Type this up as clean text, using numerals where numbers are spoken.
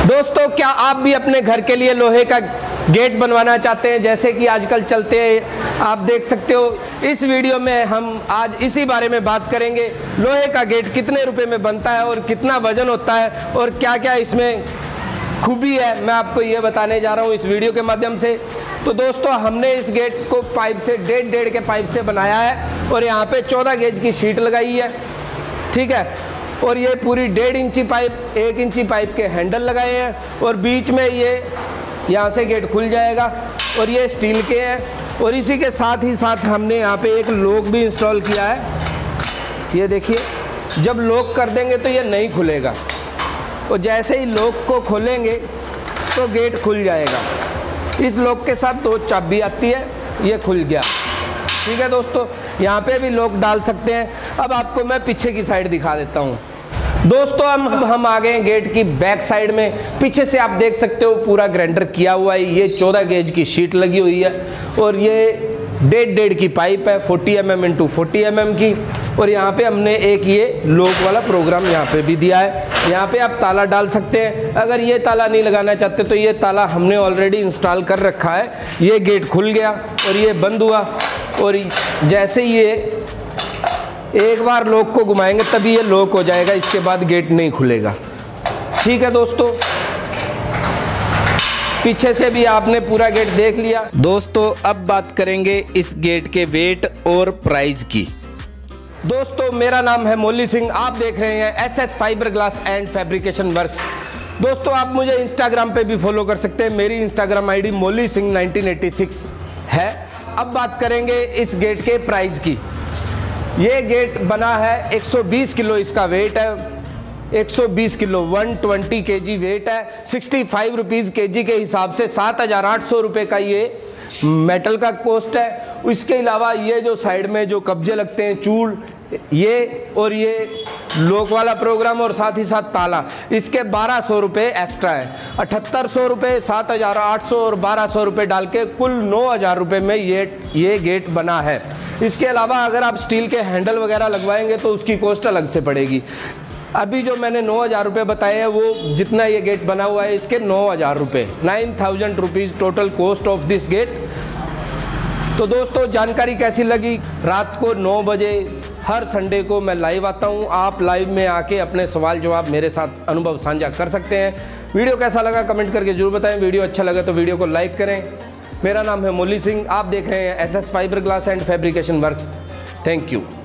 दोस्तों, क्या आप भी अपने घर के लिए लोहे का गेट बनवाना चाहते हैं जैसे कि आजकल चलते हैं? आप देख सकते हो इस वीडियो में हम आज इसी बारे में बात करेंगे। लोहे का गेट कितने रुपए में बनता है और कितना वजन होता है और क्या क्या इसमें खूबी है, मैं आपको ये बताने जा रहा हूँ इस वीडियो के माध्यम से। तो दोस्तों, हमने इस गेट को पाइप से डेढ़ के पाइप से बनाया है और यहाँ पे 14 गेज की शीट लगाई है, ठीक है। और ये पूरी 1.5 इंची पाइप, 1 इंची पाइप के हैंडल लगाए हैं और बीच में ये यहाँ से गेट खुल जाएगा और ये स्टील के हैं। और इसी के साथ ही साथ हमने यहाँ पे एक लॉक भी इंस्टॉल किया है। ये देखिए, जब लॉक कर देंगे तो ये नहीं खुलेगा और जैसे ही लॉक को खोलेंगे तो गेट खुल जाएगा। इस लॉक के साथ 2 चाबी आती है, ये खुल गया, ठीक है दोस्तों। यहाँ पे भी लॉक डाल सकते हैं। अब आपको मैं पीछे की साइड दिखा देता हूँ। दोस्तों, हम आ गए हैं गेट की बैक साइड में। पीछे से आप देख सकते हो पूरा ग्राइंडर किया हुआ है। ये 14 गेज की शीट लगी हुई है और ये 1.5 की पाइप है, 40 mm × 40 mm की। और यहाँ पे हमने एक ये लॉक वाला प्रोग्राम यहाँ पे भी दिया है। यहाँ पे आप ताला डाल सकते हैं। अगर ये ताला नहीं लगाना चाहते तो ये ताला हमने ऑलरेडी इंस्टॉल कर रखा है। ये गेट खुल गया और ये बंद हुआ और जैसे ये एक बार लॉक को घुमाएंगे तभी ये लॉक हो जाएगा, इसके बाद गेट नहीं खुलेगा, ठीक है दोस्तों। पीछे से भी आपने पूरा गेट देख लिया। दोस्तों, अब बात करेंगे इस गेट के वेट और प्राइस की। दोस्तों, मेरा नाम है मोली सिंह, आप देख रहे हैं SS fibre glass and fabrication works. दोस्तों, आप मुझे इंस्टाग्राम पे भी फॉलो कर सकते हैं। मेरी इंस्टाग्राम ID मोली सिंह 1986 है। अब बात करेंगे इस गेट के प्राइस की। ये गेट बना है 120 किलो, इसका वेट है 120 किलो, 120 kg वेट है। 65 रुपीज़ kg के हिसाब से 7,800 रुपये का ये मेटल का कॉस्ट है। इसके अलावा ये जो साइड में जो कब्जे लगते हैं, चूल, ये और ये लॉक वाला प्रोग्राम और साथ ही साथ ताला, इसके 1200 रुपये एक्स्ट्रा है। 7800 रुपये, 7,800 और 1200 रुपये डाल के कुल 9,000 रुपये में ये गेट बना है। इसके अलावा अगर आप स्टील के हैंडल वगैरह लगवाएंगे तो उसकी कॉस्ट अलग से पड़ेगी। अभी जो मैंने 9,000 रुपये बताए हैं वो जितना ये गेट बना हुआ है इसके 9,000 रुपये, 9,000 rupees total cost of this gate. तो दोस्तों, जानकारी कैसी लगी? रात को 9 बजे हर संडे को मैं लाइव आता हूँ। आप लाइव में आके अपने सवाल जवाब मेरे साथ अनुभव साझा कर सकते हैं। वीडियो कैसा लगा कमेंट करके जरूर बताएं। वीडियो अच्छा लगा तो वीडियो को लाइक करें। मेरा नाम है मोली सिंह, आप देख रहे हैं SS fibre glass and fabrication works. Thank you.